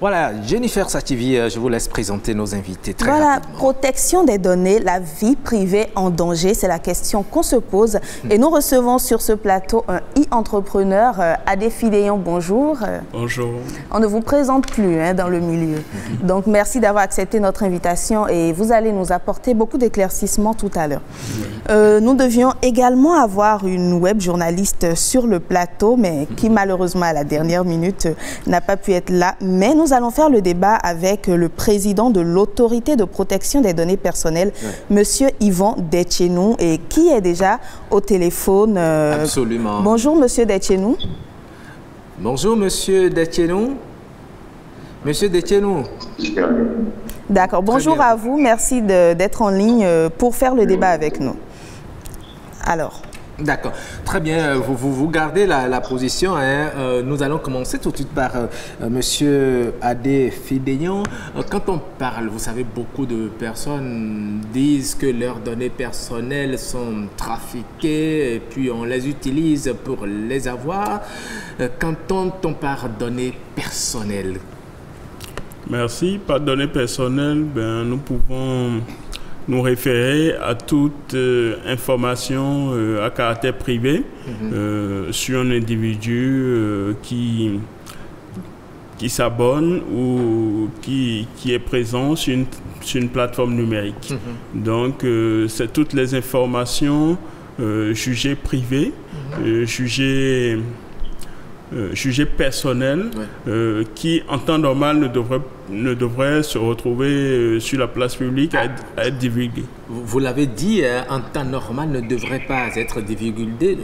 Voilà, Jennifer Sativi, je vous laisse présenter nos invités très Voilà, rapidement. protection des données, la vie privée en danger, c'est la question qu'on se pose. Et nous recevons sur ce plateau un e-entrepreneur, Adé Fidéon, bonjour. Bonjour. On ne vous présente plus dans le milieu. Donc, merci d'avoir accepté notre invitation et vous allez nous apporter beaucoup d'éclaircissements tout à l'heure. Nous devions également avoir une web journaliste sur le plateau, mais qui malheureusement à la dernière minute n'a pas pu être là. Mais nous allons faire le débat avec le président de l'autorité de protection des données personnelles, Monsieur Yvon Detchenou, et qui est déjà au téléphone. Absolument. Bonjour Monsieur Detchenou. Bonjour Monsieur Detchenou. Monsieur Detchenou. D'accord. Bonjour à vous. Merci d'être en ligne pour faire le débat avec nous. Alors. D'accord. Très bien. Vous gardez la position. Nous allons commencer tout de suite par Monsieur Adé Fidéon. Quand on parle, vous savez, beaucoup de personnes disent que leurs données personnelles sont trafiquées et puis on les utilise pour les avoir. Quand on parle de données personnelles. Merci. Par données personnelles, nous pouvons nous référer à toute information à caractère privé sur un individu qui s'abonne ou qui est présent sur une plateforme numérique. Donc, c'est toutes les informations jugées privées, jugées personnelles, qui en temps normal ne devraient se retrouver sur la place publique à être divulguées. Vous l'avez dit, en temps normal ne devrait pas être divulgué,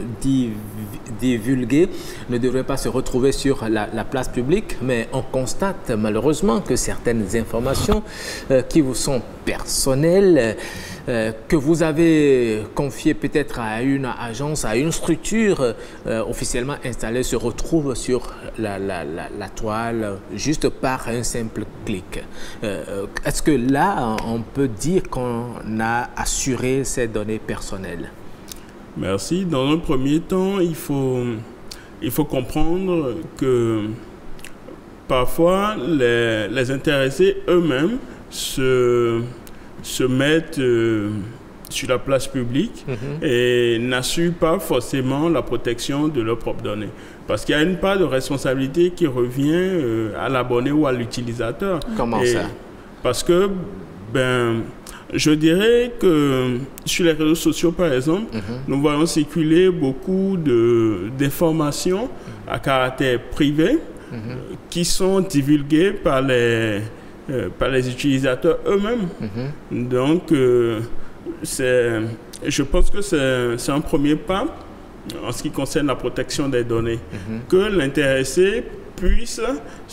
ne devrait pas se retrouver sur la place publique, mais on constate malheureusement que certaines informations qui vous sont personnelles, que vous avez confiées peut-être à une agence, à une structure officiellement installée, se retrouvent sur la toile juste par un simple clic. Est-ce que là, on peut dire qu'on a assuré ces données personnelles? Merci. Dans un premier temps, il faut comprendre que parfois les intéressés eux-mêmes se mettent sur la place publique et n'assurent pas forcément la protection de leurs propres données. Parce qu'il y a une part de responsabilité qui revient à l'abonné ou à l'utilisateur. Comment ça? Parce que, je dirais que sur les réseaux sociaux, par exemple, nous voyons circuler beaucoup d'informations à caractère privé qui sont divulguées par les utilisateurs eux-mêmes. Donc, je pense que c'est un premier pas en ce qui concerne la protection des données, que l'intéressé puisse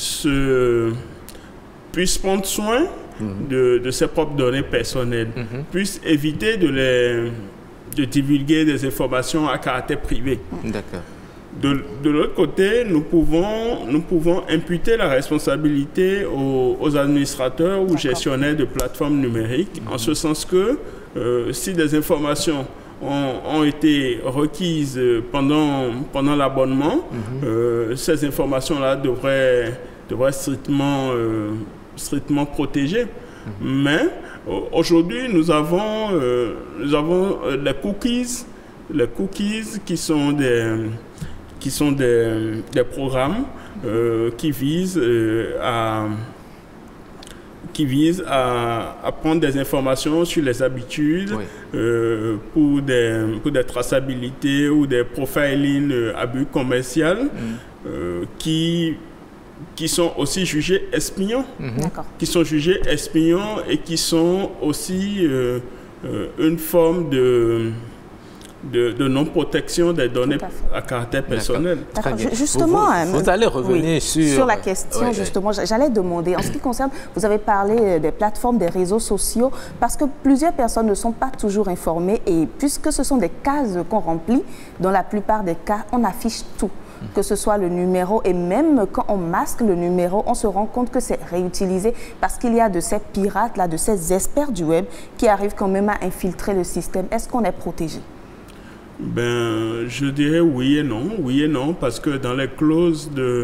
prendre soin de ses propres données personnelles, puisse éviter de divulguer des informations à caractère privé. D'accord. De l'autre côté, nous pouvons imputer la responsabilité aux administrateurs ou gestionnaires de plateformes numériques, en ce sens que si des informations ont été requises pendant l'abonnement, ces informations-là devraient strictement protégées. Mais aujourd'hui, nous avons les cookies qui sont des programmes qui visent à prendre des informations sur les habitudes pour des traçabilités ou des profiling à but commercial qui sont aussi jugés espions, qui sont jugés espions et qui sont aussi une forme de non-protection des données à caractère personnel. Justement, vous allez revenir sur la question, justement, j'allais demander, en ce qui concerne, vous avez parlé des plateformes, des réseaux sociaux, parce que plusieurs personnes ne sont pas toujours informées et puisque ce sont des cases qu'on remplit, dans la plupart des cas, on affiche tout. Que ce soit le numéro, et même quand on masque le numéro, on se rend compte que c'est réutilisé parce qu'il y a de ces pirates-là, de ces experts du web qui arrivent quand même à infiltrer le système. Est-ce qu'on est protégé? Je dirais oui et non, parce que dans les clauses de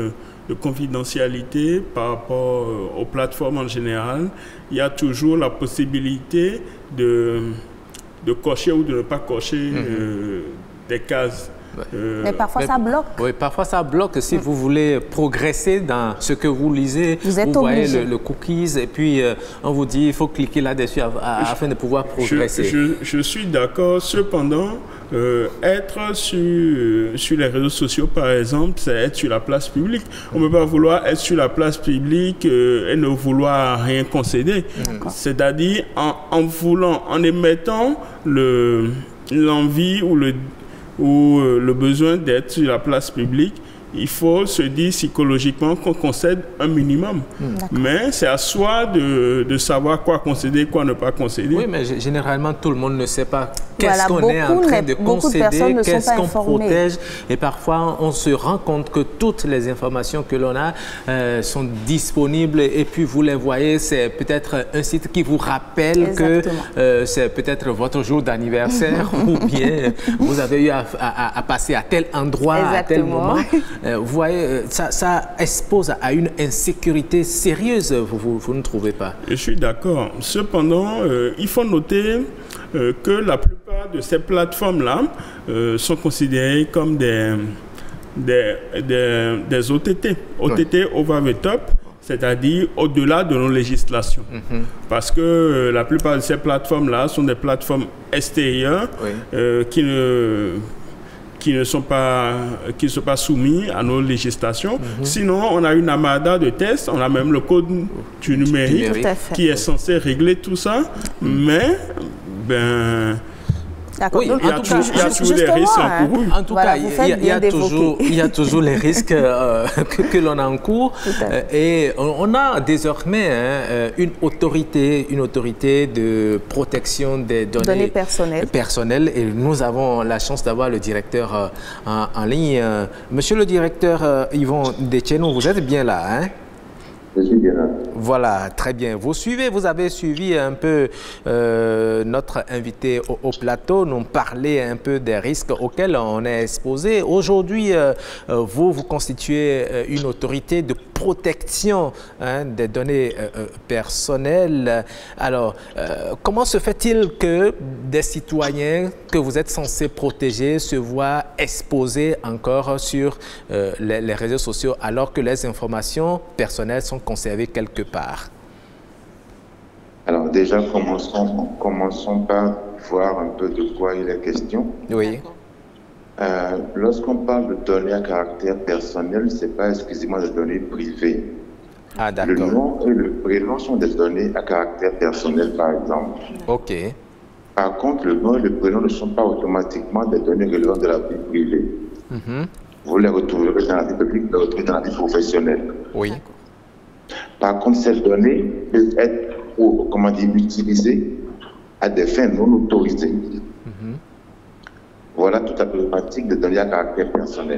confidentialité par rapport aux plateformes en général, il y a toujours la possibilité de cocher ou de ne pas cocher des cases. Mais parfois ça bloque. Oui, parfois ça bloque. Si vous voulez progresser dans ce que vous lisez, vous voyez le cookies et puis on vous dit il faut cliquer là-dessus afin de pouvoir progresser. Je suis d'accord. Cependant, être sur les réseaux sociaux, par exemple, c'est être sur la place publique. On ne peut pas vouloir être sur la place publique et ne vouloir rien concéder. C'est-à-dire en émettant l'envie ou le besoin d'être sur la place publique, il faut se dire psychologiquement qu'on concède un minimum. Mais c'est à soi de savoir quoi concéder, quoi ne pas concéder. Oui, mais généralement, tout le monde ne sait pas qu'est-ce qu'on est en train de concéder, qu'est-ce qu'on protège. Et parfois, on se rend compte que toutes les informations que l'on a sont disponibles et puis vous les voyez, c'est peut-être un site qui vous rappelle que c'est peut-être votre jour d'anniversaire ou bien vous avez eu à passer à tel endroit, à tel moment. Vous voyez, ça expose à une insécurité sérieuse, vous ne trouvez pas? Je suis d'accord. Cependant, il faut noter que la plupart de ces plateformes-là sont considérées comme des OTT. OTT, over the top, c'est-à-dire au-delà de nos législations. Parce que la plupart de ces plateformes-là sont des plateformes extérieures qui ne sont pas soumis à nos législations. Sinon, on a une armada de tests, on a même le code du numérique qui est censé régler tout ça, mais oui, il y a toujours des risques encourus. En tout cas, il y a toujours les risques que l'on encourt. Et on a désormais une autorité de protection des données personnelles. Et nous avons la chance d'avoir le directeur en ligne. Monsieur le directeur Yvon Detchenou, vous êtes bien là, hein? Je suis bien là. Voilà, très bien. Vous avez suivi un peu notre invité au plateau, nous parler un peu des risques auxquels on est exposé. Aujourd'hui, vous constituez une autorité de protection des données personnelles. Alors, comment se fait-il que des citoyens que vous êtes censés protéger se voient exposés encore sur les réseaux sociaux alors que les informations personnelles sont conservées quelque part? Alors déjà, commençons par voir un peu de quoi il est question. Oui. Lorsqu'on parle de données à caractère personnel, ce n'est pas exclusivement des données privées. Ah, d'accord. Le nom et le prénom sont des données à caractère personnel, par exemple. OK. Par contre, le nom et le prénom ne sont pas automatiquement des données relevantes de la vie privée. Vous les retrouverez dans la vie publique, vous les retrouverez dans la vie professionnelle. Oui. Par contre, ces données peuvent être utilisées à des fins non autorisées. Voilà toute la problématique des données à caractère personnel.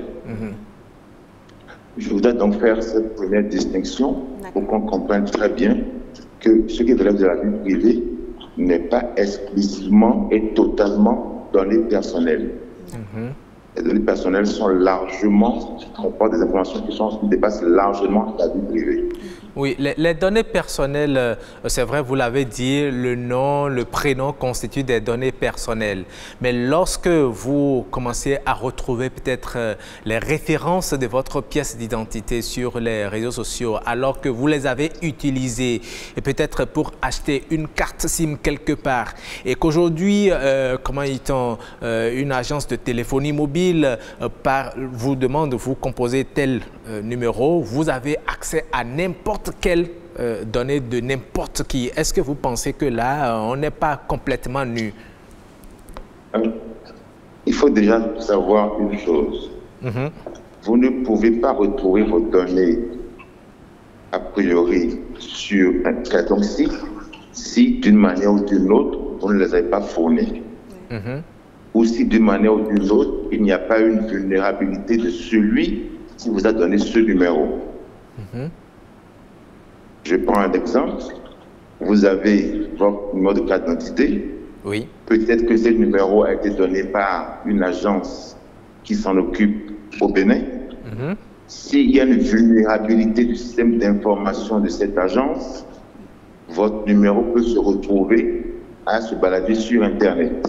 Je voudrais donc faire cette première distinction pour qu'on comprenne très bien que ce qui relève de la vie privée n'est pas exclusivement et totalement données personnelles. Les données personnelles sont largement, comportent des informations qui dépassent largement la vie privée. Oui, les données personnelles, c'est vrai, vous l'avez dit, le nom, le prénom constituent des données personnelles. Mais lorsque vous commencez à retrouver peut-être les références de votre pièce d'identité sur les réseaux sociaux, alors que vous les avez utilisées, et peut-être pour acheter une carte SIM quelque part, et qu'aujourd'hui, une agence de téléphonie mobile vous demande, vous composez tel numéro, vous avez accès à n'importe quelles données de n'importe qui. Est-ce que vous pensez que là, on n'est pas complètement nu? Il faut déjà savoir une chose. Vous ne pouvez pas retrouver vos données a priori sur un quelconque site si d'une manière ou d'une autre, vous ne les avez pas fournies. Ou si d'une manière ou d'une autre, il n'y a pas une vulnérabilité de celui qui vous a donné ce numéro. Je prends un exemple. Vous avez votre numéro de carte d'identité. Oui. Peut-être que ce numéro a été donné par une agence qui s'en occupe au Bénin. S'il y a une vulnérabilité du système d'information de cette agence, votre numéro peut se retrouver à se balader sur Internet.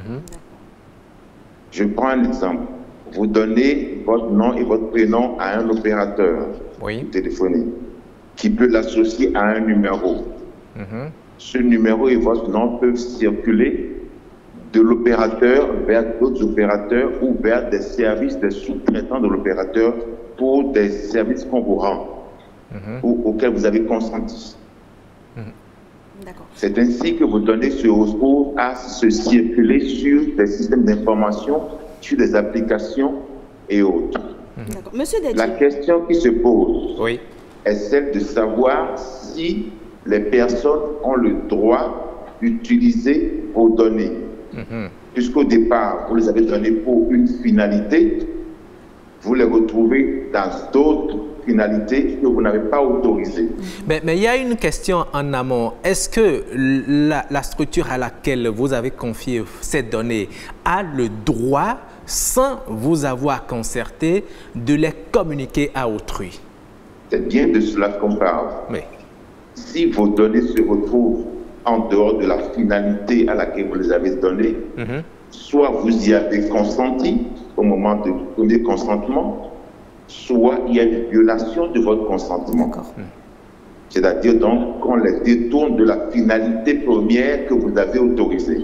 Je prends un exemple. Vous donnez votre nom et votre prénom à un opérateur téléphonique qui peut l'associer à un numéro. Ce numéro et votre nom peuvent circuler de l'opérateur vers d'autres opérateurs ou vers des services des sous-traitants de l'opérateur pour des services qu'on vous rend ou auxquels vous avez consenti. C'est ainsi que vos données se retrouvent à se circuler sur des systèmes d'information, sur des applications et autres. Monsieur Detchine. La question qui se pose est celle de savoir si les personnes ont le droit d'utiliser vos données. Puisqu'au départ, vous les avez données pour une finalité, vous les retrouvez dans d'autres finalités que vous n'avez pas autorisées. Mais il y a une question en amont. Est-ce que la structure à laquelle vous avez confié ces données a le droit, sans vous avoir concerté, de les communiquer à autrui? C'est bien de cela qu'on parle. Si vos données se retrouvent en dehors de la finalité à laquelle vous les avez données, soit vous y avez consenti au moment du premier consentement, soit il y a une violation de votre consentement. C'est-à-dire donc qu'on les détourne de la finalité première que vous avez autorisée.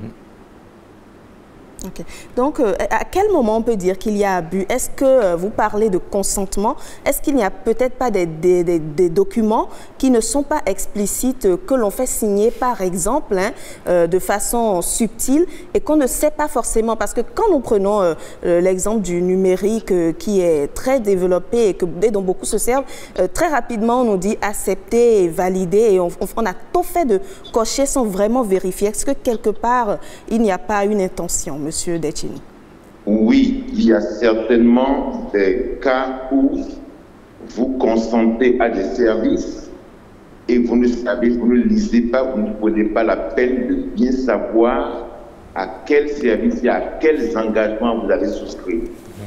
Donc, à quel moment on peut dire qu'il y a abus? Est-ce que vous parlez de consentement? Est-ce qu'il n'y a peut-être pas des documents qui ne sont pas explicites, que l'on fait signer, par exemple, de façon subtile et qu'on ne sait pas forcément? Parce que quand nous prenons l'exemple du numérique qui est très développé et dont beaucoup se servent, très rapidement, on nous dit accepter et valider et on a tout fait de cocher sans vraiment vérifier. Est-ce que quelque part, il n'y a pas une intention, Monsieur Detchine? Oui, il y a certainement des cas où vous consentez à des services et vous ne savez, vous ne lisez pas, vous ne prenez pas la peine de bien savoir à quel service et à quels engagements vous avez souscrit.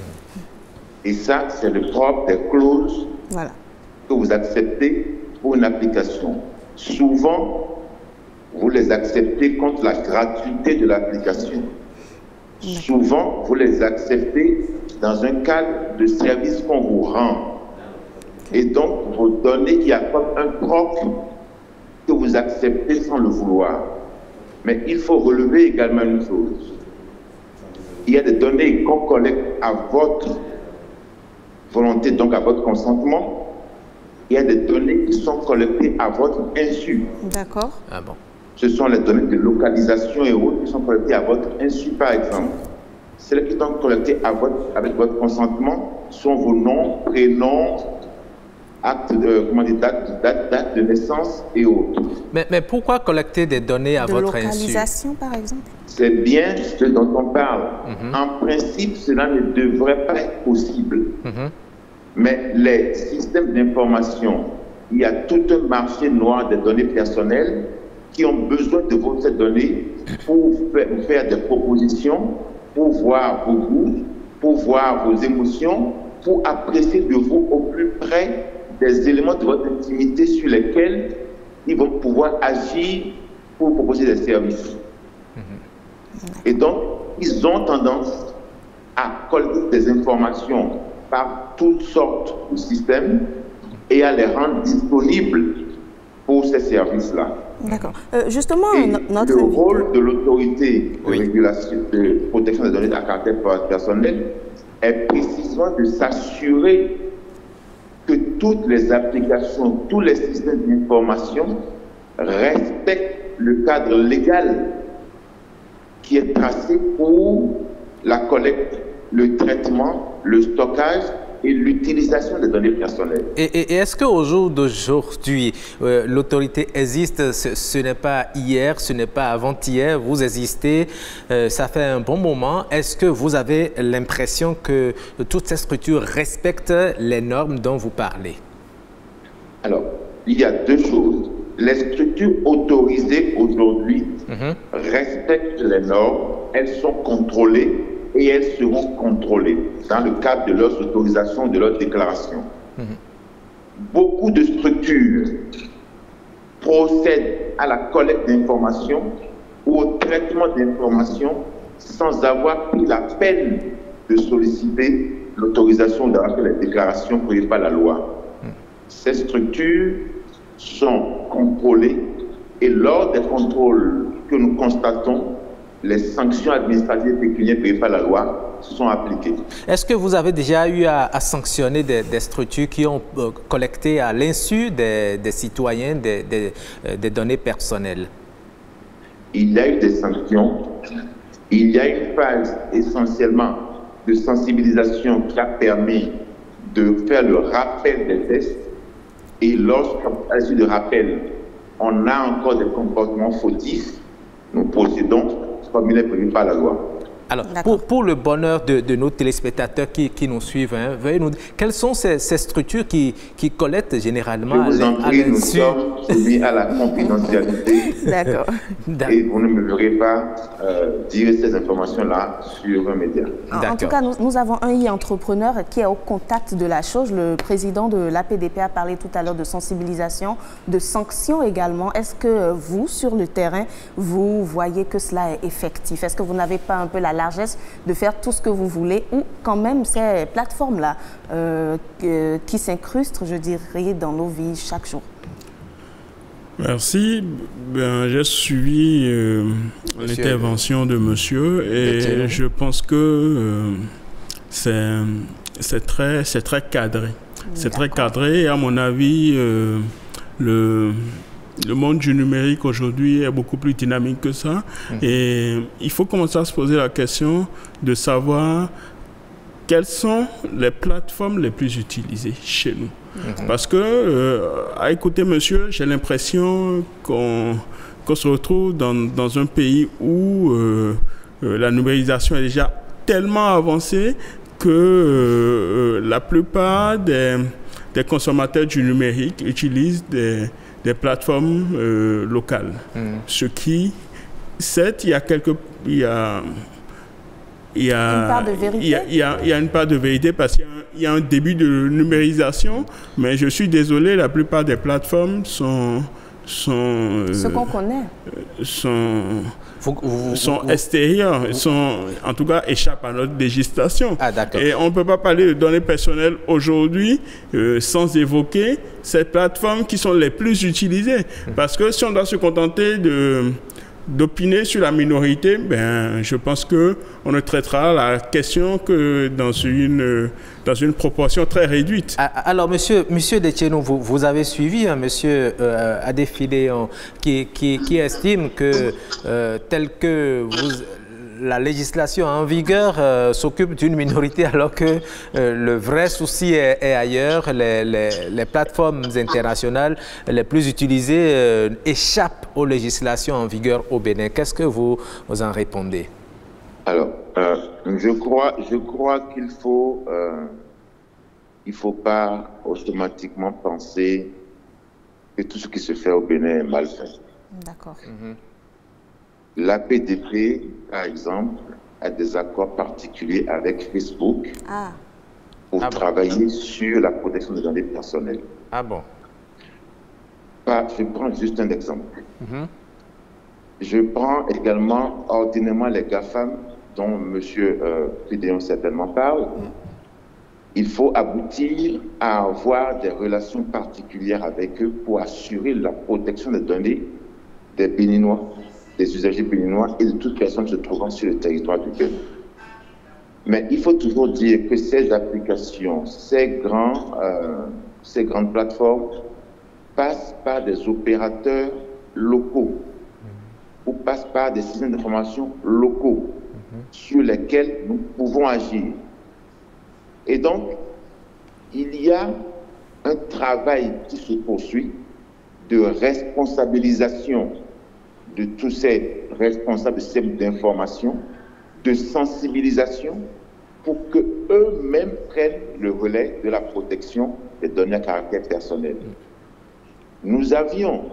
Et ça, c'est le propre des clauses que vous acceptez pour une application. Souvent, vous les acceptez contre la gratuité de l'application. Souvent, vous les acceptez dans un cadre de service qu'on vous rend. Et donc, vos données qui apportent un propre que vous acceptez sans le vouloir. Mais il faut relever également une chose. Il y a des données qu'on collecte à votre volonté, donc à votre consentement. Il y a des données qui sont collectées à votre insu. D'accord. Ah bon. Ce sont les données de localisation et autres qui sont collectées à votre insu, par exemple. Celles qui sont collectées avec votre consentement sont vos noms, prénoms, actes de, date de naissance et autres. Mais pourquoi collecter des données à votre insu? De localisation, par exemple? C'est bien ce dont on parle. En principe, cela ne devrait pas être possible. Mais les systèmes d'information, il y a tout un marché noir des données personnelles qui ont besoin de ces données pour faire des propositions, pour voir vos goûts, pour voir vos émotions, pour apprécier de vous au plus près des éléments de votre intimité sur lesquels ils vont pouvoir agir pour proposer des services. Et donc, ils ont tendance à collecter des informations par toutes sortes de systèmes et à les rendre disponibles pour ces services-là. D'accord. Justement, le rôle de l'autorité de régulation de protection des données à caractère personnel est précisément de s'assurer que toutes les applications, tous les systèmes d'information respectent le cadre légal qui est tracé pour la collecte, le traitement, le stockage et l'utilisation des données personnelles. Et est-ce qu'au jour d'aujourd'hui, l'autorité existe? Ce n'est pas hier, ce n'est pas avant-hier, vous existez, ça fait un bon moment. Est-ce que vous avez l'impression que toutes ces structures respectent les normes dont vous parlez? Alors, il y a deux choses. Les structures autorisées aujourd'hui respectent les normes, elles sont contrôlées et elles seront contrôlées dans le cadre de leurs autorisations, de leurs déclarations. Beaucoup de structures procèdent à la collecte d'informations ou au traitement d'informations sans avoir pris la peine de solliciter l'autorisation d'avoir fait les déclarations prévues par la loi. Ces structures sont contrôlées et lors des contrôles que nous constatons, les sanctions administratives pécuniaires prévues par la loi sont appliquées. Est-ce que vous avez déjà eu à sanctionner des structures qui ont collecté à l'insu des citoyens des données personnelles? Il y a eu des sanctions. Il y a une phase essentiellement de sensibilisation qui a permis de faire le rappel des tests. Et lorsqu'à l'issue du rappel, on a encore des comportements fautifs, nous procédons comme il est prévu par la loi. Alors, pour le bonheur de nos téléspectateurs qui nous suivent, veuillez nous dire, quelles sont ces structures qui collectent généralement Je vous en prie, nous sommes soumis à la confidentialité. D'accord. Et vous ne me verrez pas dire ces informations-là sur un média. En tout cas, nous avons un e-entrepreneur qui est au contact de la chose. Le président de l'APDP a parlé tout à l'heure de sensibilisation, de sanctions également. Est-ce que vous, sur le terrain, vous voyez que cela est effectif? Est-ce que vous n'avez pas un peu la largesse de faire tout ce que vous voulez, ou quand même ces plateformes-là qui s'incrustent, je dirais, dans nos vies chaque jour? Merci. J'ai suivi l'intervention de monsieur et je pense que c'est très cadré. C'est très cadré et à mon avis, le monde du numérique aujourd'hui est beaucoup plus dynamique que ça. Et il faut commencer à se poser la question de savoir quelles sont les plateformes les plus utilisées chez nous. Parce que, à écouter monsieur, j'ai l'impression qu'on se retrouve dans un pays où la numérisation est déjà tellement avancée que la plupart des consommateurs du numérique utilisent des plateformes locales. Ce qui, certes, il y a une part de vérité. Il y a une part de vérité parce qu'il y a un début de numérisation, mais je suis désolé, la plupart des plateformes sont ce qu'on connaît. Sont extérieurs, en tout cas échappent à notre législation. Et on ne peut pas parler de données personnelles aujourd'hui sans évoquer ces plateformes qui sont les plus utilisées. Parce que si on doit se contenter d'opiner sur la minorité, je pense qu'on ne traitera la question que dans une proportion très réduite. Alors, monsieur Detchenou, vous avez suivi monsieur Adefile qui estime que tel que la législation en vigueur s'occupe d'une minorité alors que le vrai souci est ailleurs. Les plateformes internationales les plus utilisées échappent aux législations en vigueur au Bénin. Qu'est-ce que vous en répondez? Alors, je crois qu'il faut pas automatiquement penser que tout ce qui se fait au Bénin est mal fait. D'accord. L'APDP, par exemple, a des accords particuliers avec Facebook pour travailler sur la protection des données personnelles. Ah bon? Je prends juste un exemple. Je prends également ordinairement les GAFAM, dont M. Pidéon certainement parle. Il faut aboutir à avoir des relations particulières avec eux pour assurer la protection des données des Béninois, des usagers béninois et de toute personne se trouvant sur le territoire du Bénin. Mais il faut toujours dire que ces applications, ces grandes plateformes passent par des opérateurs locaux ou passent par des systèmes d'information locaux sur lesquels nous pouvons agir. Et donc, il y a un travail qui se poursuit de responsabilisation de tous ces responsables de systèmes d'information, de sensibilisation, pour qu'eux-mêmes prennent le relais de la protection des données à caractère personnel. Nous avions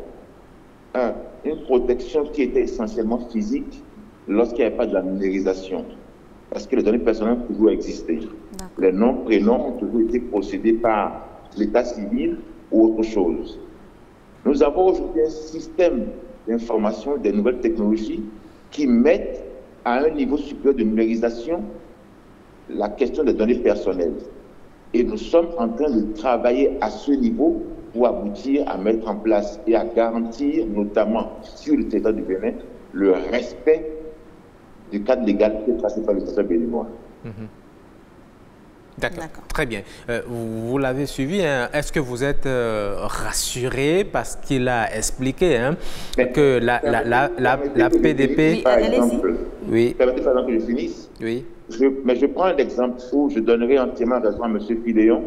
une protection qui était essentiellement physique lorsqu'il n'y avait pas de la numérisation. parce que les données personnelles ont toujours existé. Les noms, prénoms ont toujours été procédés par l'état civil ou autre chose. Nous avons aujourd'hui un système d'information des nouvelles technologies qui mettent à un niveau supérieur de numérisation la question des données personnelles. Et nous sommes en train de travailler à ce niveau pour aboutir à mettre en place et à garantir, notamment sur le territoire du Bénin, le respect du cadre légal qui est tracé par le État béninois. D'accord, très bien. Vous l'avez suivi, hein? Est-ce que vous êtes rassuré parce qu'il a expliqué que la PDP... Oui, permettez par exemple que je finisse. Oui. Mais je prends un exemple où je donnerai entièrement raison à M. Fidéon.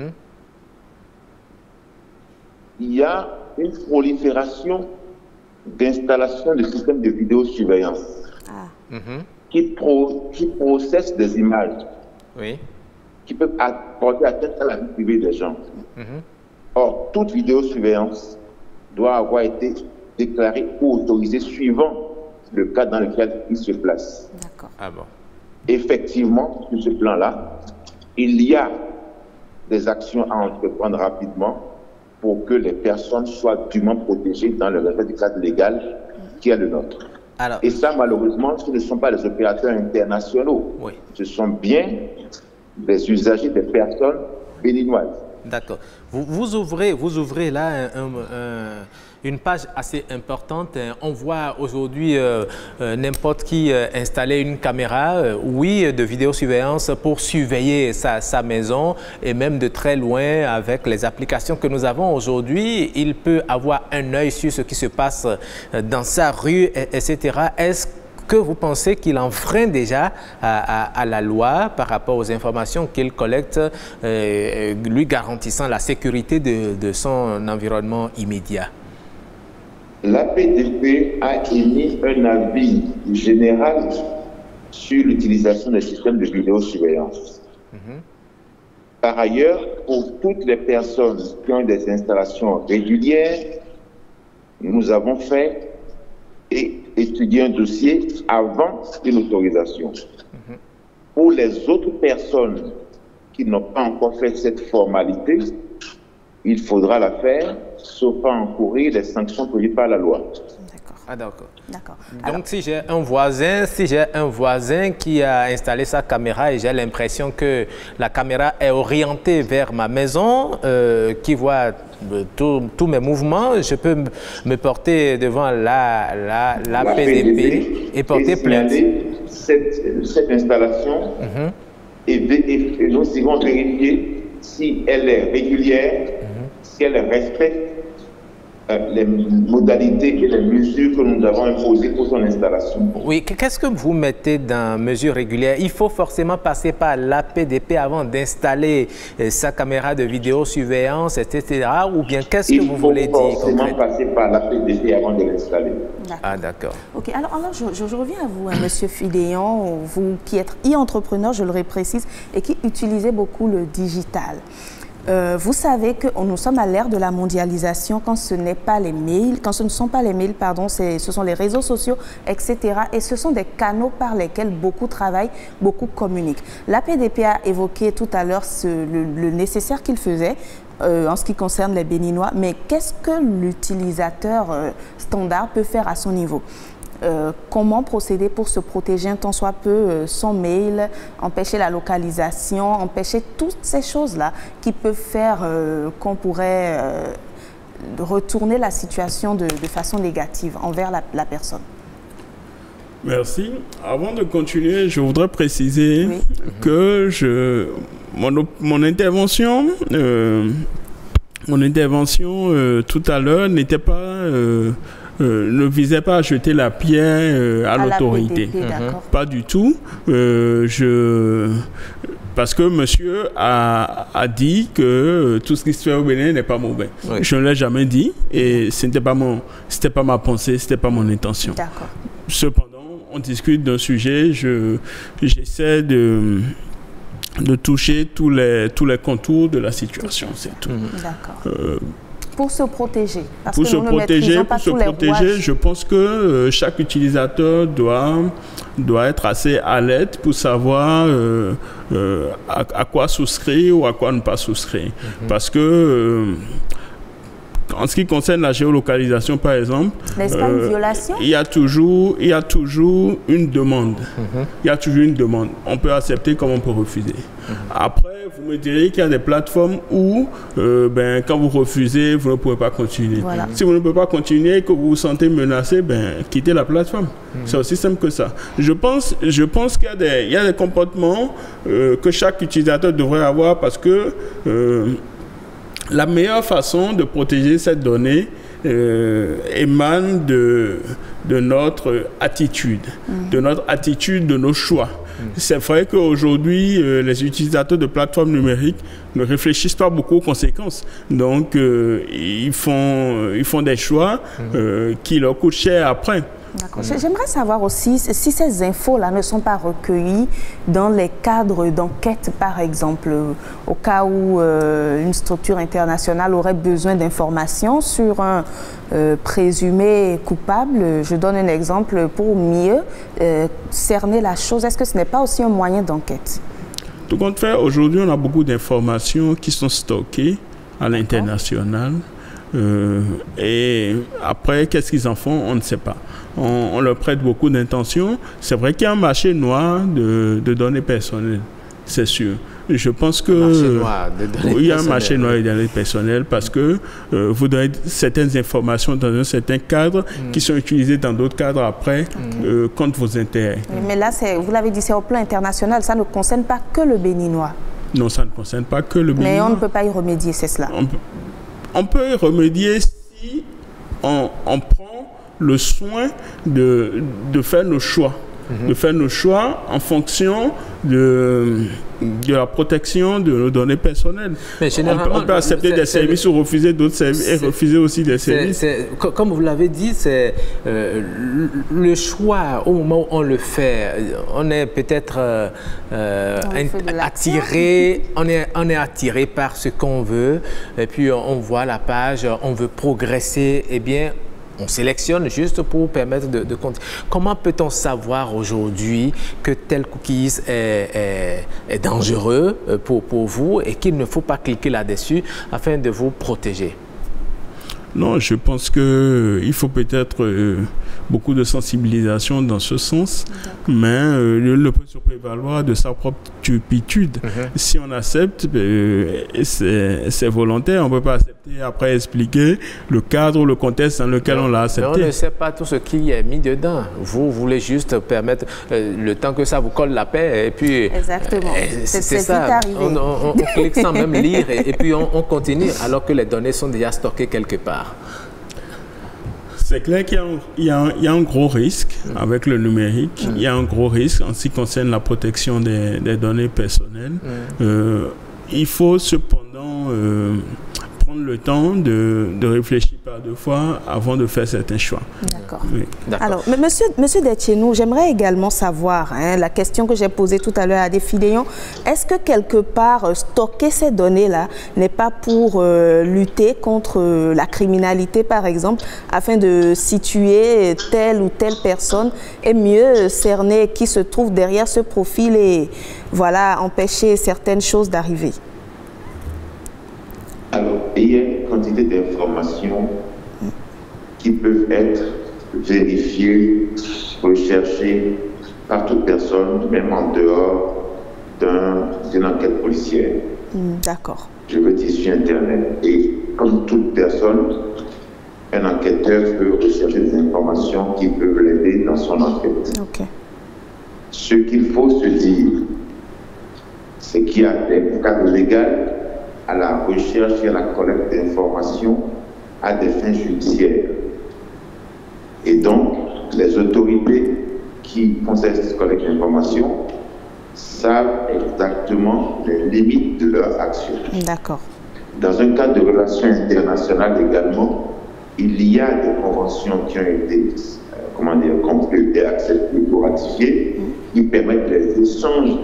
Il y a une prolifération d'installations de systèmes de vidéosurveillance qui processent des images. Oui. Qui peuvent porter atteinte à la vie privée des gens. Or, toute vidéosurveillance doit avoir été déclarée ou autorisée suivant le cas dans lequel il se place. D'accord. Ah bon. Effectivement, sur ce plan-là, il y a des actions à entreprendre rapidement pour que les personnes soient dûment protégées dans le respect du cadre légal qui est le nôtre. Alors, et ça, malheureusement, ce ne sont pas les opérateurs internationaux. Oui. Ce sont bien des usagers, des personnes béninoises. D'accord. Vous ouvrez là une page assez importante. On voit aujourd'hui n'importe qui installer une caméra, de vidéosurveillance pour surveiller sa maison et même de très loin avec les applications que nous avons aujourd'hui. Il peut avoir un œil sur ce qui se passe dans sa rue, etc. Est-ce que vous pensez qu'il enfreint déjà à la loi par rapport aux informations qu'il collecte, lui garantissant la sécurité de son environnement immédiat? L'APDP a émis un avis général sur l'utilisation des systèmes de vidéosurveillance. Par ailleurs, pour toutes les personnes qui ont des installations régulières, nous avons fait et étudier un dossier avant une autorisation. Pour les autres personnes qui n'ont pas encore fait cette formalité, il faudra la faire, sauf à encourir les sanctions prévues par la loi. Ah, d'accord. Donc, si j'ai un voisin qui a installé sa caméra et j'ai l'impression que la caméra est orientée vers ma maison, qui voit tous mes mouvements, je peux me porter devant la PDP et porter plainte. Cette installation et nous irons vérifier si elle est régulière, si elle respecte les modalités et les mesures que nous avons imposées pour son installation. Oui, qu'est-ce que vous mettez dans mesures régulières? Il faut forcément passer par l'APDP avant d'installer sa caméra de vidéosurveillance, etc. Ou bien qu'est-ce que vous voulez dire? Il faut forcément passer par l'APDP avant de l'installer. Ah, d'accord. Ok, alors je reviens à vous, Monsieur Fidéon, vous qui êtes e-entrepreneur, je le précise, et qui utilisez beaucoup le digital. Vous savez que nous sommes à l'ère de la mondialisation quand ce n'est pas les mails, quand ce ne sont pas les mails, pardon, ce sont les réseaux sociaux, etc. Et ce sont des canaux par lesquels beaucoup travaillent, beaucoup communiquent. L'APDP a évoqué tout à l'heure le nécessaire qu'il faisait en ce qui concerne les Béninois, mais qu'est-ce que l'utilisateur standard peut faire à son niveau? Comment procéder pour se protéger un tant soit peu son mail, empêcher la localisation, empêcher toutes ces choses-là qui peuvent faire qu'on pourrait retourner la situation de façon négative envers la personne. Merci. Avant de continuer, je voudrais préciser que mon intervention tout à l'heure n'était pas... ne visait pas à jeter la pierre à l'autorité. Pas du tout. Parce que monsieur a dit que tout ce qui se fait au Bénin n'est pas mauvais. Oui. Je ne l'ai jamais dit et ce n'était pas ma pensée, ce n'était pas mon intention. Cependant, on discute d'un sujet, j'essaie de toucher tous les contours de la situation, c'est tout. Pour se protéger. Parce pour que se nous ne protéger, maîtrisons pas tous les rouages. je pense que chaque utilisateur doit être assez alerte pour savoir à quoi souscrire ou à quoi ne pas souscrire. Parce que en ce qui concerne la géolocalisation, par exemple, n'est-ce pas une violation? il y a toujours une demande. Il y a toujours une demande. On peut accepter comme on peut refuser. Après, vous me direz qu'il y a des plateformes où, quand vous refusez, vous ne pouvez pas continuer. Voilà. Si vous ne pouvez pas continuer et que vous vous sentez menacé, quittez la plateforme. C'est aussi simple que ça. Je pense qu'il y a des comportements que chaque utilisateur devrait avoir parce que la meilleure façon de protéger cette donnée émane de notre attitude, de nos choix. C'est vrai qu'aujourd'hui, les utilisateurs de plateformes numériques ne réfléchissent pas beaucoup aux conséquences. Donc, ils font des choix qui leur coûtent cher après. D'accord. J'aimerais savoir aussi si ces infos-là ne sont pas recueillies dans les cadres d'enquête, par exemple, au cas où une structure internationale aurait besoin d'informations sur un présumé coupable. Je donne un exemple pour mieux cerner la chose. Est-ce que ce n'est pas aussi un moyen d'enquête? Tout compte fait, aujourd'hui, on a beaucoup d'informations qui sont stockées à l'international. Et après, qu'est-ce qu'ils en font? On ne sait pas. On leur prête beaucoup d'intention. C'est vrai qu'il y a un marché noir de données personnelles, c'est sûr. Je pense que il y a un marché noir de données personnelles parce que vous donnez certaines informations dans un certain cadre qui sont utilisées dans d'autres cadres après contre vos intérêts. Mais là, vous l'avez dit, c'est au plan international. Ça ne concerne pas que le béninois. Non, ça ne concerne pas que le béninois. Mais on ne peut pas y remédier, c'est cela. On peut y remédier si on prend le soin de faire nos choix. De faire nos choix en fonction de la protection de nos données personnelles. Mais généralement, on peut accepter des services ou refuser d'autres services et refuser aussi des services. Comme vous l'avez dit, c'est le choix au moment où on le fait. On est peut-être attiré, on est attiré par ce qu'on veut et puis on voit la page, on veut progresser, eh bien, on sélectionne juste pour permettre de continuer. Comment peut-on savoir aujourd'hui que tel cookies est dangereux pour vous et qu'il ne faut pas cliquer là-dessus afin de vous protéger? Non, je pense qu'il faut peut-être beaucoup de sensibilisation dans ce sens, mais le peut se prévaloir de sa propre turpitude. Si on accepte, c'est volontaire, on ne peut pas accepter après expliquer le cadre ou le contexte dans lequel on l'a accepté. Mais on ne sait pas tout ce qui est mis dedans. Vous voulez juste permettre le temps que ça vous colle la paix et puis... Exactement. C'est ça. On clique sans même lire et puis on continue alors que les données sont déjà stockées quelque part. C'est clair qu'il y a un gros risque avec le numérique. Il y a un gros risque en ce qui concerne la protection des données personnelles. Il faut cependant prendre le temps de réfléchir par deux fois avant de faire certains choix. D'accord. Oui. Alors, monsieur Detchenou, j'aimerais également savoir, la question que j'ai posée tout à l'heure à Défiléon, est-ce que quelque part, stocker ces données-là n'est pas pour lutter contre la criminalité, par exemple, afin de situer telle ou telle personne et mieux cerner qui se trouve derrière ce profil et voilà, empêcher certaines choses d'arriver? Alors, il y a une quantité d'informations qui peuvent être vérifiées, recherchées par toute personne, même en dehors d'une enquête policière. D'accord. Je veux dire sur Internet. Et comme toute personne, un enquêteur peut rechercher des informations qui peuvent l'aider dans son enquête. Okay. Ce qu'il faut se dire, c'est qu'il y a des cadres légaux à la recherche et à la collecte d'informations à des fins judiciaires. Et donc, les autorités qui font cette collecte d'informations savent exactement les limites de leur action. D'accord. Dans un cadre de relations internationales également, il y a des conventions qui ont été, conclues, acceptées ou ratifiées, qui permettent les échanges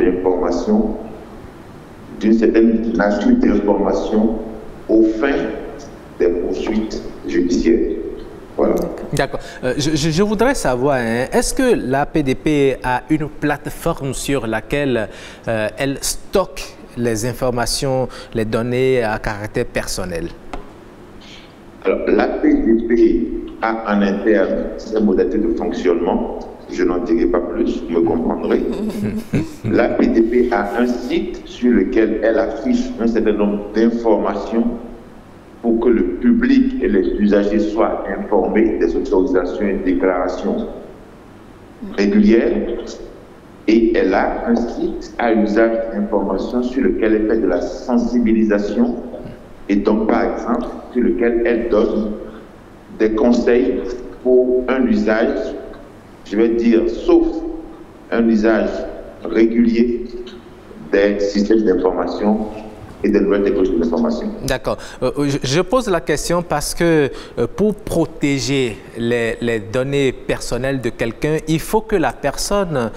d'informations, d'une certaine nature d'informations, aux fins des poursuites judiciaires. Voilà. D'accord. Je voudrais savoir, hein, est-ce que l'APDP a une plateforme sur laquelle elle stocke les informations, les données à caractère personnel? Alors, l'APDP a en interne ses modalités de fonctionnement. Je n'en dirai pas plus, vous me comprendrez. L'APDP a un site sur lequel elle affiche un certain nombre d'informations pour que le public et les usagers soient informés des autorisations et déclarations régulières. Et elle a un site à usage d'informations sur lequel elle fait de la sensibilisation et donc, par exemple, sur lequel elle donne des conseils pour un usage, je vais dire, sauf un usage régulier des systèmes d'information et des nouvelles technologies d'information. D'accord. Je pose la question parce que pour protéger les données personnelles de quelqu'un, il faut que la personne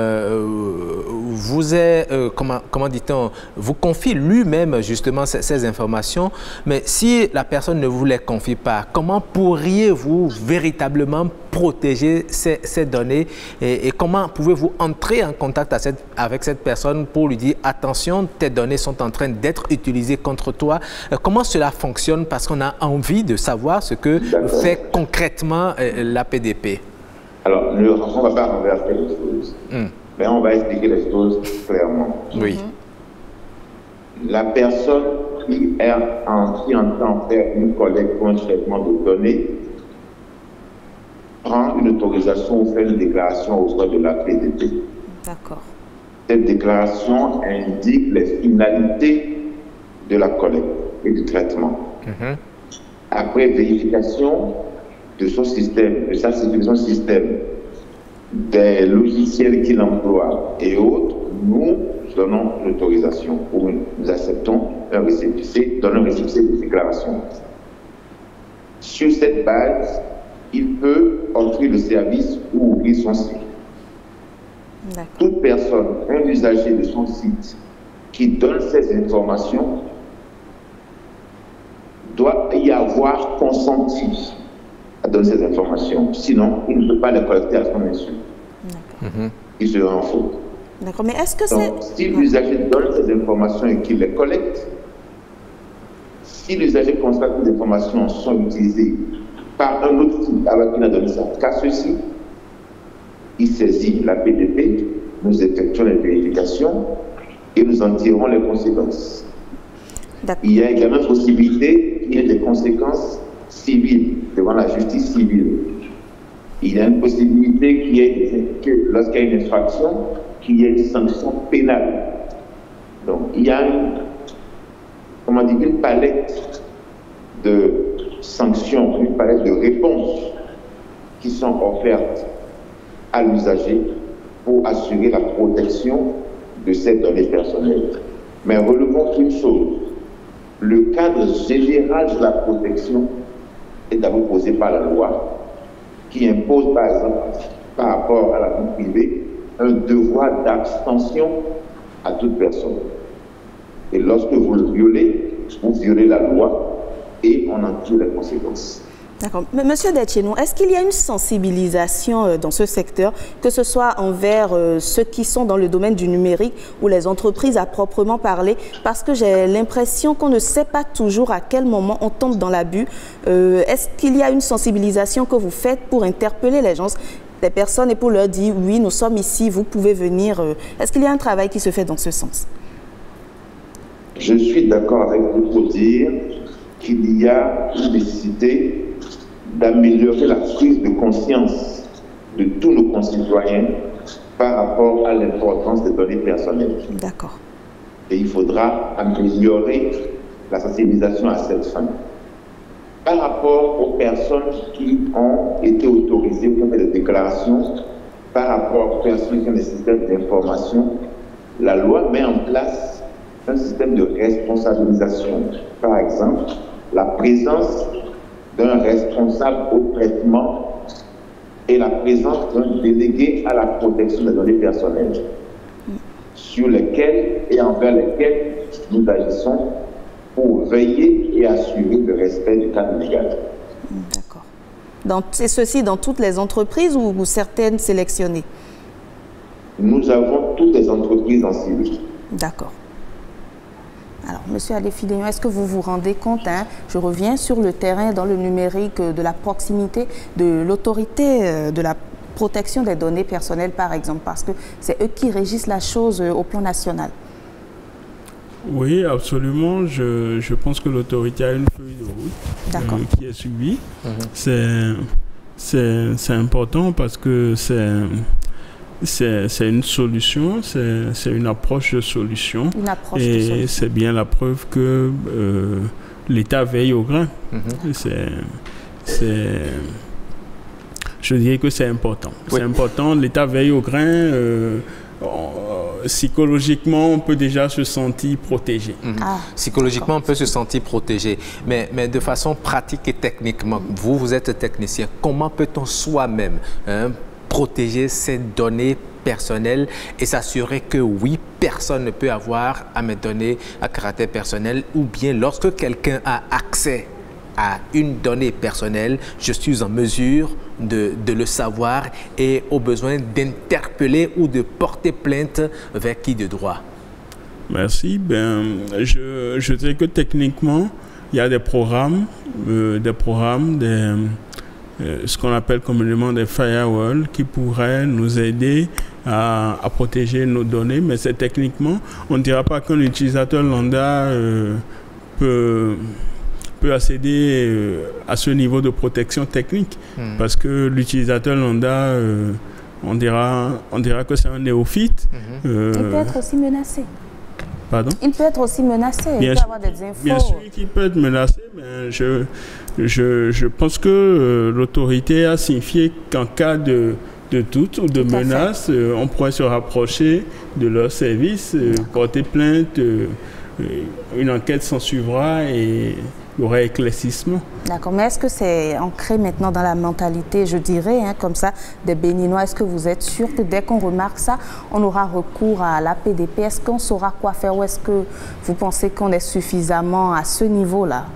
vous comment dit-on, vous confie lui-même justement ces informations. Mais si la personne ne vous les confie pas, comment pourriez-vous véritablement protéger ces données et comment pouvez-vous entrer en contact avec cette personne pour lui dire attention, tes données sont en train d'être utilisées contre toi. Comment cela fonctionne? Parce qu'on a envie de savoir ce que fait concrètement l'APDP. Alors, on ne va pas renverser les choses, mais on va expliquer les choses clairement. Oui. La personne qui entend faire une collecte ou un traitement de données prend une autorisation ou fait une déclaration auprès de l'APDP. D'accord. Cette déclaration indique les finalités de la collecte et du traitement. Après vérification de son système, de sa sécurité, système, des logiciels qu'il emploie et autres, nous donnons l'autorisation ou nous acceptons un récépissé, donnons un récépissé de déclaration. Sur cette base, il peut offrir le service ou ouvrir son site. Toute personne, un usager de son site qui donne ces informations doit y avoir consenti à donner ces informations. Sinon, il ne peut pas les collecter à son insu. Il sera en faute. D'accord, mais est-ce que donc, si l'usager donne ces informations et qu'il les collecte, si l'usager constate que les informations sont utilisées par un autre site alors qu'il a donné ça qu'à ceci, il saisit l'APDP, nous effectuons les vérifications et nous en tirons les conséquences. Il y a également une possibilité qu'il y ait des conséquences civiles devant la justice civile. Il y a une possibilité qu'il y ait, lorsqu'il y a une infraction, qu'il y ait une sanction pénale. Donc, il y a une palette de sanctions, une palette de réponses qui sont offertes à l'usager pour assurer la protection de ses données personnelles. Mais relevons une chose, le cadre général de la protection est d'abord posé par la loi, qui impose par exemple, par rapport à la vie privée, un devoir d'abstention à toute personne. Et lorsque vous le violez, vous violez la loi et on en tire les conséquences. D'accord. Monsieur Detchenou, est-ce qu'il y a une sensibilisation dans ce secteur, que ce soit envers ceux qui sont dans le domaine du numérique ou les entreprises à proprement parler? Parce que j'ai l'impression qu'on ne sait pas toujours à quel moment on tombe dans l'abus. Est-ce qu'il y a une sensibilisation que vous faites pour interpeller les gens, des personnes, et pour leur dire « oui, nous sommes ici, vous pouvez venir ». Est-ce qu'il y a un travail qui se fait dans ce sens? Je suis d'accord avec vous pour dire qu'il y a une nécessité d'améliorer la prise de conscience de tous nos concitoyens par rapport à l'importance des données personnelles. D'accord. Et il faudra améliorer la sensibilisation à cette fin. Par rapport aux personnes qui ont été autorisées pour faire des déclarations, par rapport aux personnes qui ont des systèmes d'information, la loi met en place un système de responsabilisation. Par exemple, la présence d'un responsable au traitement et la présence d'un délégué à la protection des données personnelles, sur lesquels et envers lesquels nous agissons pour veiller et assurer le respect du cadre légal. D'accord. C'est ceci dans toutes les entreprises ou certaines sélectionnées? Nous avons toutes les entreprises en cible. D'accord. Alors, Monsieur Adefidegno, est-ce que vous vous rendez compte, je reviens sur le terrain dans le numérique, de la proximité de l'autorité de la protection des données personnelles, par exemple, parce que c'est eux qui régissent la chose au plan national. Oui, absolument. Je pense que l'autorité a une feuille de route qui est suivie. C'est important parce que c'est une solution, c'est une approche de solution. Et c'est bien la preuve que l'État veille au grain. Je dirais que c'est important. C'est important, l'État veille au grain. Psychologiquement, on peut déjà se sentir protégé. Psychologiquement, on peut se sentir protégé. Mais de façon pratique et techniquement, vous êtes technicien, comment peut-on soi-même protéger ces données personnelles et s'assurer que oui, personne ne peut avoir à mes données à caractère personnel, ou bien lorsque quelqu'un a accès à une donnée personnelle, je suis en mesure de le savoir et au besoin d'interpeller ou de porter plainte vers qui de droit? Merci. Je dirais que techniquement, il y a des programmes, ce qu'on appelle communément des firewalls qui pourraient nous aider à protéger nos données, mais c'est techniquement, on ne dira pas qu'un utilisateur lambda peut accéder à ce niveau de protection technique, parce que l'utilisateur lambda, on dira que c'est un néophyte. Il peut être aussi menacé. Pardon? Il peut être aussi menacé, il peut avoir des infos. Bien sûr qu'il peut être menacé, mais je pense que l'autorité a signifié qu'en cas de doute ou de menace, on pourrait se rapprocher de leur service, porter plainte, une enquête s'en suivra et il y aura éclaircissement. D'accord, mais est-ce que c'est ancré maintenant dans la mentalité, je dirais, comme ça, des Béninois? Est-ce que vous êtes sûr que dès qu'on remarque ça, on aura recours à l'APDP? Est-ce qu'on saura quoi faire ou est-ce que vous pensez qu'on est suffisamment à ce niveau-là?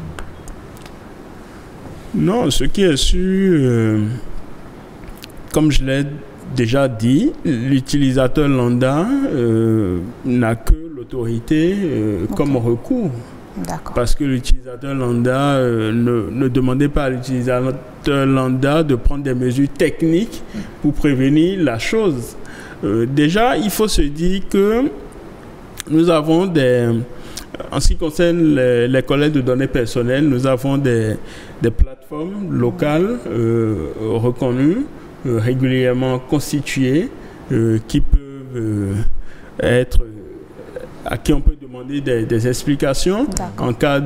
Non, ce qui est sûr, comme je l'ai déjà dit, l'utilisateur lambda n'a que l'autorité comme recours. Parce que l'utilisateur lambda ne demandait pas à l'utilisateur lambda de prendre des mesures techniques pour prévenir la chose. Déjà, il faut se dire que nous avons en ce qui concerne les collectes de données personnelles, nous avons des plateformes locales reconnues, régulièrement constituées, qui peuvent être à qui on peut demander des explications en cas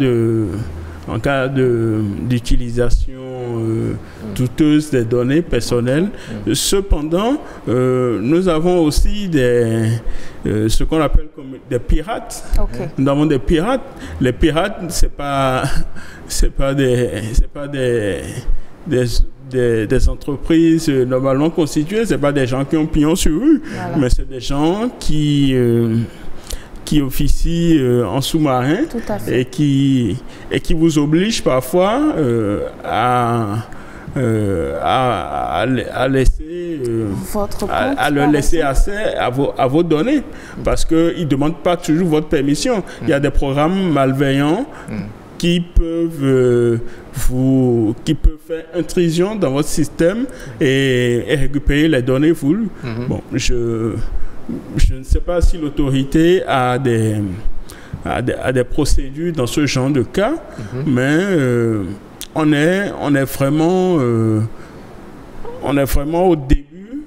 d'utilisation douteuse des données personnelles. Cependant, nous avons aussi ce qu'on appelle comme des pirates. Nous avons des pirates. Les pirates, c'est pas des entreprises normalement constituées, c'est pas des gens qui ont pignon sur rue, mais c'est des gens qui officient en sous-marin et qui vous obligent parfois à laisser leur laisser accès à vos données, parce qu'ils ne demandent pas toujours votre permission. Il y a des programmes malveillants qui peuvent faire intrusion dans votre système et récupérer les données voulues. Bon, je ne sais pas si l'autorité a des procédures dans ce genre de cas, mais on est vraiment au début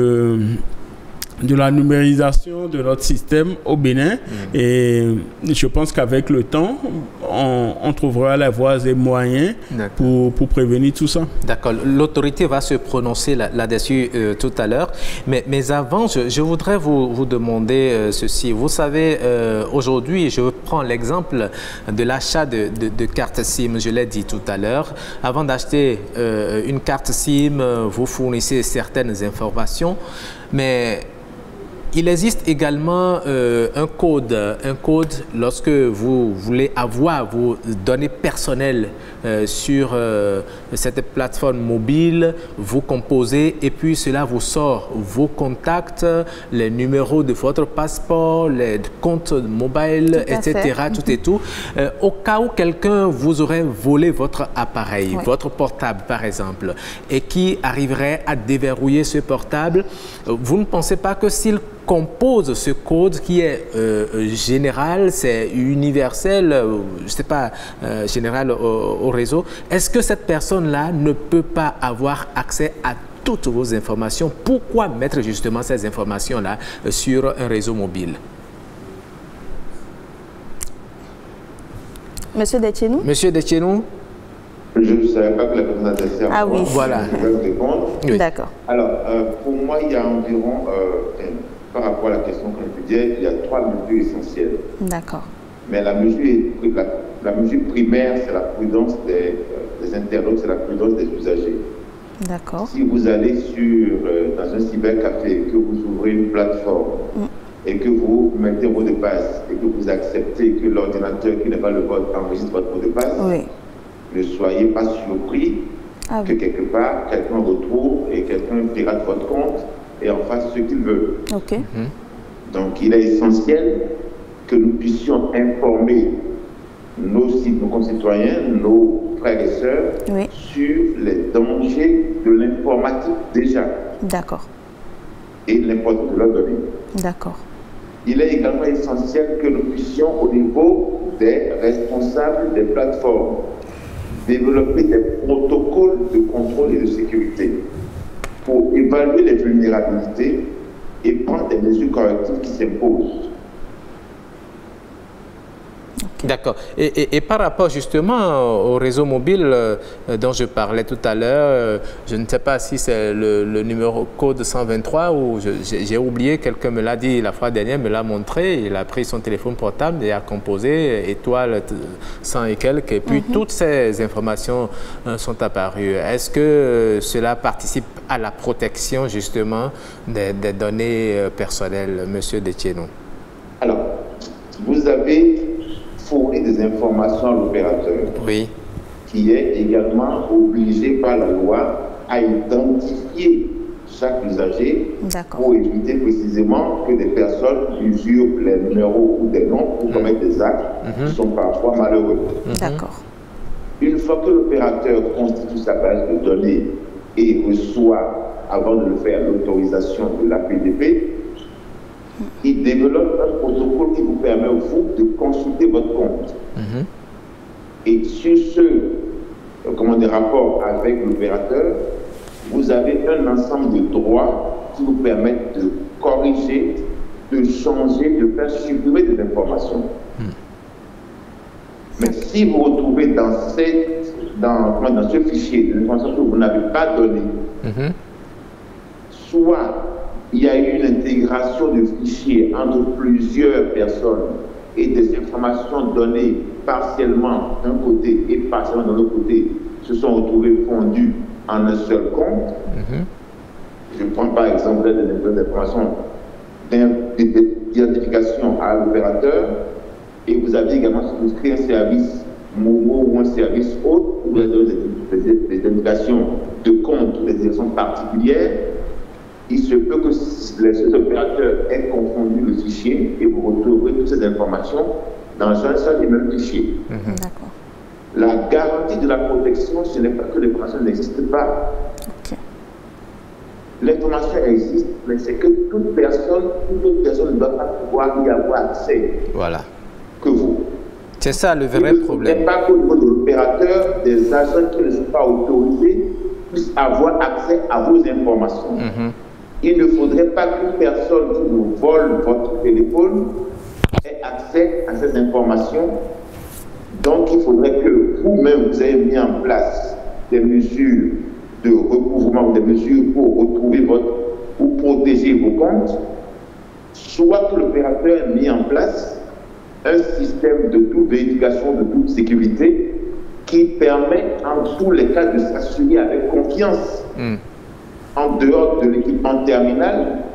de la numérisation de notre système au Bénin, et je pense qu'avec le temps, on trouvera les voies et moyens pour prévenir tout ça. D'accord. L'autorité va se prononcer là-dessus tout à l'heure, mais avant, je voudrais vous demander ceci. Vous savez, aujourd'hui, je prends l'exemple de l'achat de cartes SIM, je l'ai dit tout à l'heure. Avant d'acheter une carte SIM, vous fournissez certaines informations, mais Il existe également un code lorsque vous voulez avoir vos données personnelles sur cette plateforme mobile, vous composez et puis cela vous sort vos contacts, les numéros de votre passeport, les comptes mobile, etc. Tout et tout. Au cas où quelqu'un vous aurait volé votre appareil, votre portable par exemple, et qui arriverait à déverrouiller ce portable, vous ne pensez pas que s'il compose ce code qui est général, c'est universel, je ne sais pas, général au réseau, est-ce que cette personne-là ne peut pas avoir accès à toutes vos informations? Pourquoi mettre justement ces informations-là sur un réseau mobile? Monsieur Detchenou? Monsieur Detchenou? Je ne savais pas que la personne adressée à moi. Voilà. Je vais répondre. Oui. D'accord. Alors, pour moi, il y a environ, par rapport à la question qu'on peut dire, il y a 3 mesures essentielles. D'accord. Mais la mesure primaire, c'est la prudence des internautes, c'est la prudence des usagers. D'accord. Si vous allez dans un cybercafé, que vous ouvrez une plateforme et que vous mettez un mot de passe et que vous acceptez que l'ordinateur qui n'est pas le vôtre enregistre votre mot de passe, ne soyez pas surpris que quelque part, quelqu'un retrouve et quelqu'un pirate votre compte et en fasse ce qu'il veut. Ok. Donc, il est essentiel que nous puissions informer nos concitoyens, nos frères et sœurs, sur les dangers de l'informatique déjà. D'accord. Et l'importance de leurs données. D'accord. Il est également essentiel que nous puissions, au niveau des responsables des plateformes, développer des protocoles de contrôle et de sécurité pour évaluer les vulnérabilités et prendre des mesures correctives qui s'imposent. D'accord. Et par rapport justement au réseau mobile dont je parlais tout à l'heure, je ne sais pas si c'est le numéro code 123 ou j'ai oublié, quelqu'un me l'a dit la fois dernière, me l'a montré, il a pris son téléphone portable et a composé étoile 100 et quelques, et puis toutes ces informations sont apparues. Est-ce que cela participe à la protection justement des données personnelles, Monsieur Detchenou? Alors, vous avez fournir des informations à l'opérateur, qui est également obligé par la loi à identifier chaque usager pour éviter précisément que des personnes usurpent les numéros ou des noms pour commettre des actes qui sont parfois malheureux. D'accord. Une fois que l'opérateur constitue sa base de données et reçoit, avant de le faire, l'autorisation de l'APDP, il développe un protocole qui vous permet au vous de consulter votre compte. Et sur ce rapport avec l'opérateur, vous avez un ensemble de droits qui vous permettent de corriger, de changer, de faire supprimer des informations. Mais si vous retrouvez dans ce fichier des informations que vous n'avez pas données, soit il y a eu une intégration de fichiers entre plusieurs personnes et des informations données partiellement d'un côté et partiellement de l'autre côté se sont retrouvées fondues en un seul compte. Je prends par exemple des informations d'identification à l'opérateur et vous avez également souscrit un service MOMO ou un service autre où vous avez des indications de compte ou des indications particulières. Il se peut que les opérateurs aient confondu le fichier et vous retrouverez toutes ces informations dans un seul et même fichier. La garantie de la protection, ce n'est pas que l'information n'existe pas. L'information existe, mais c'est que toute personne ne doit pas pouvoir y avoir accès. Voilà. Que vous. C'est ça le vrai problème. Il ne faudrait pas qu'au niveau de l'opérateur, des agents qui ne sont pas autorisés puissent avoir accès à vos informations. Il ne faudrait pas qu'une personne qui vous vole votre téléphone ait accès à ces informations. Donc, il faudrait que vous-même, vous ayez mis en place des mesures de recouvrement, des mesures pour retrouver ou protéger vos comptes, soit que l'opérateur ait mis en place un système de toute vérification, de toute sécurité, qui permet en tous les cas de s'assurer avec confiance en dehors de l'équipement terminal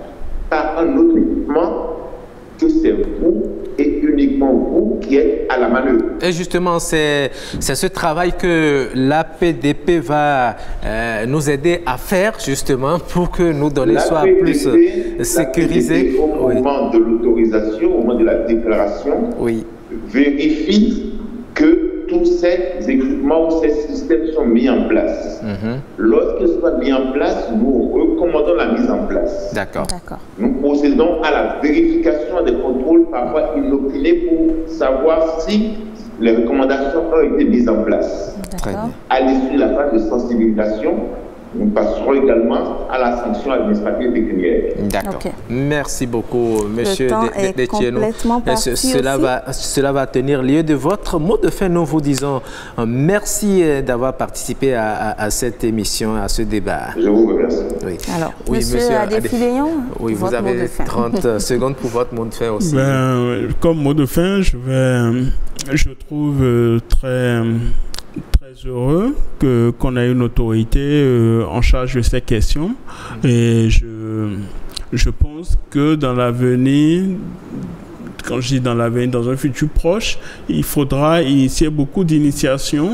par un autre équipement, que c'est vous et uniquement vous qui êtes à la manœuvre. Et justement, c'est ce travail que l'APDP va nous aider à faire, justement, pour que nos données soient plus sécurisées. Au moment de l'autorisation, au moment de la déclaration, vérifie que tous ces équipements ou ces systèmes sont mis en place. Lorsqu'ils soient mis en place, nous recommandons la mise en place. D'accord. Nous procédons à la vérification des contrôles parfois inopinés pour savoir si les recommandations ont été mises en place. À l'issue de la phase de sensibilisation, nous passerons également à la sanction administrative pécuniaire. D'accord. Merci beaucoup, monsieur Detieno. Cela va tenir lieu de votre mot de fin. Nous vous disons merci d'avoir participé à cette émission, à ce débat. Je vous remercie. Alors, monsieur Adéfiléon, vous avez 30 secondes pour votre mot de fin aussi. Comme mot de fin, je trouve très heureux qu'on ait une autorité en charge de ces questions. Et je pense que dans l'avenir, quand je dis dans l'avenir, dans un futur proche, il faudra initier beaucoup d'initiations.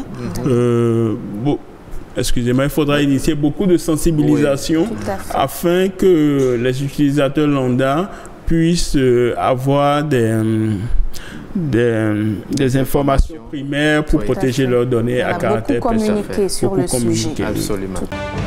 Il faudra initier beaucoup de sensibilisation afin que les utilisateurs lambda puissent avoir des informations primaires pour protéger leurs données à caractère personnel. Communiquer sur le sujet. Absolument.